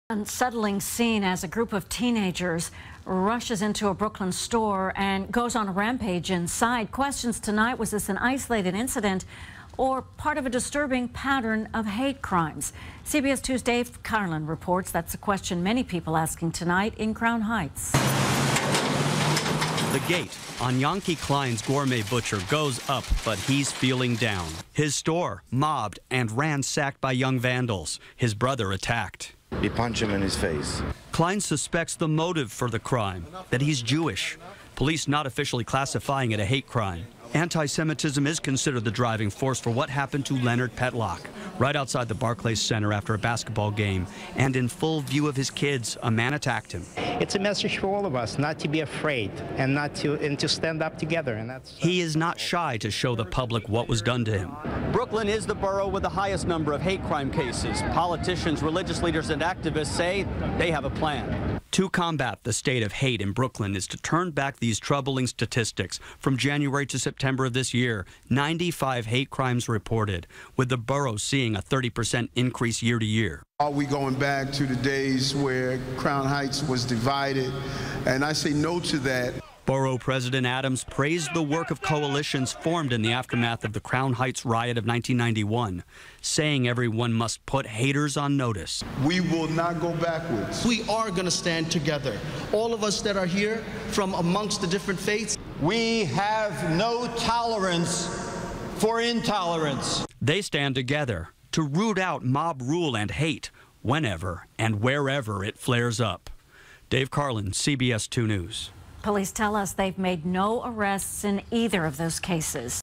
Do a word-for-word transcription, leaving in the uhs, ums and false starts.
Unsettling scene as a group of teenagers rushes into a Brooklyn store and goes on a rampage inside. Questions tonight: was this an isolated incident or part of a disturbing pattern of hate crimes? C B S two's Dave Carlin reports that's a question many people asking tonight in Crown Heights. The gate on Yanki Klein's Gourmet Butcher goes up, but he's feeling down. His store mobbed and ransacked by young vandals. His brother attacked. He punched him in his face. Klein suspects the motive for the crime, that he's Jewish. Police not officially classifying it a hate crime. Anti-Semitism is considered the driving force for what happened to Leonard Petlock right outside the Barclays Center after a basketball game. And in full view of his kids, a man attacked him. It's a message for all of us not to be afraid and not to and to stand up together. And that's. He is not shy to show the public what was done to him. Brooklyn is the borough with the highest number of hate crime cases. Politicians, religious leaders, and activists say they have a plan. To combat the state of hate in Brooklyn is to turn back these troubling statistics. From January to September of this year, ninety-five hate crimes reported, with the borough seeing a thirty percent increase year to year. Are we going back to the days where Crown Heights was divided? And I say no to that. Borough President Adams praised the work of coalitions formed in the aftermath of the Crown Heights riot of nineteen ninety-one, saying everyone must put haters on notice. We will not go backwards. We are going to stand together. All of us that are here from amongst the different faiths. We have no tolerance for intolerance. They stand together to root out mob rule and hate whenever and wherever it flares up. Dave Carlin, C B S two News. Police tell us they've made no arrests in either of those cases.